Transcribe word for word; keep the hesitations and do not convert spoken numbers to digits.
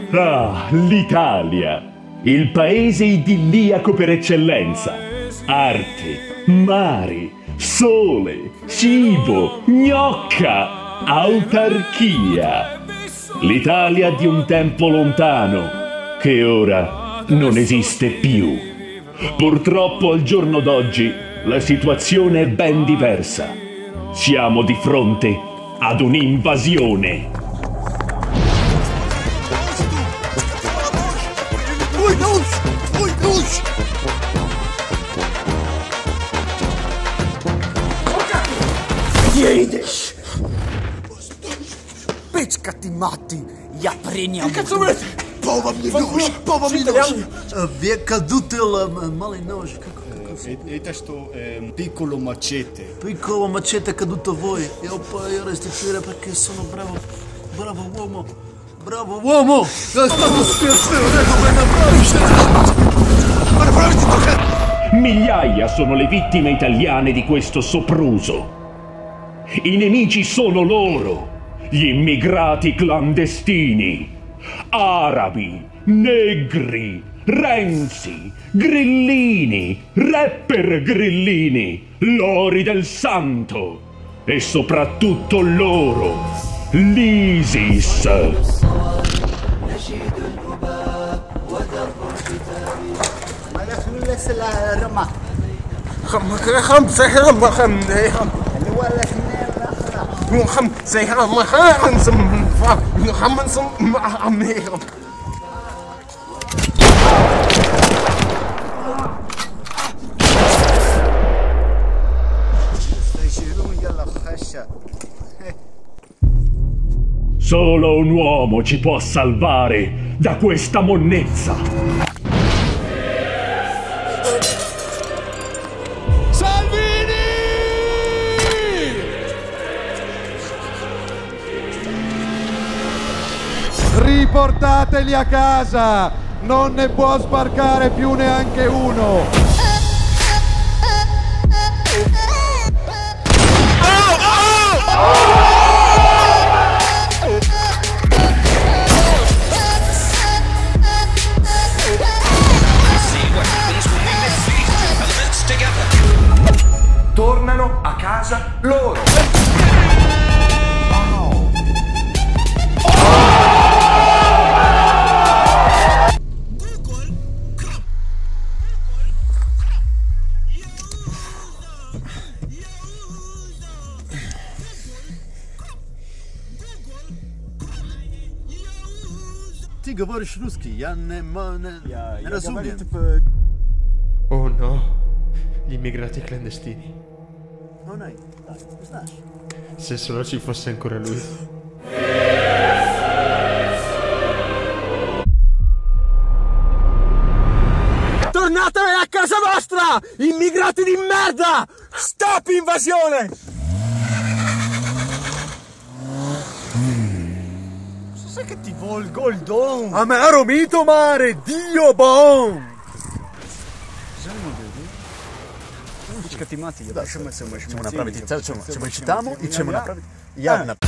Ah, l'Italia, il paese idilliaco per eccellenza. Arte, mari, sole, cibo, gnocca, autarchia. L'Italia di un tempo lontano, che ora non esiste più. Purtroppo al giorno d'oggi la situazione è ben diversa. Siamo di fronte ad un'invasione. Jedeš! Pečkati mati, ja prenjam. Che cazzo volete? Povami nož, povami nož. Vi è caduto il male nož. E questo piccolo macete. Piccolo macete è caduto a voi. Io poi restituire perché sono bravo, bravo uomo. Bravo uomo! Stavo scherzando, Migliaia sono le vittime italiane di questo sopruso. I nemici sono loro, gli immigrati clandestini, arabi, negri, Renzi, grillini, rapper grillini, lori del santo e soprattutto loro, l'ISIS. Solo un uomo ci può salvare da questa monnezza. Salvini! Riportateli a casa! Non ne può sbarcare più neanche uno! Tornano a casa loro. Ty говоришь русский, я не, не, Я, не я разумею. говорю, типа... Oh no, gli immigrati clandestini. Non hai, dai, знаешь. Se solo ci fosse ancora lui. Tornatevene a casa vostra, immigrati di merda! Stop invasione! Sai che ti volgo il don? Amaro mito mare, Dio bon! Пичка ты мать, я Да, что мы, мы, мы направить, мы читаем, и чем мы направить. Я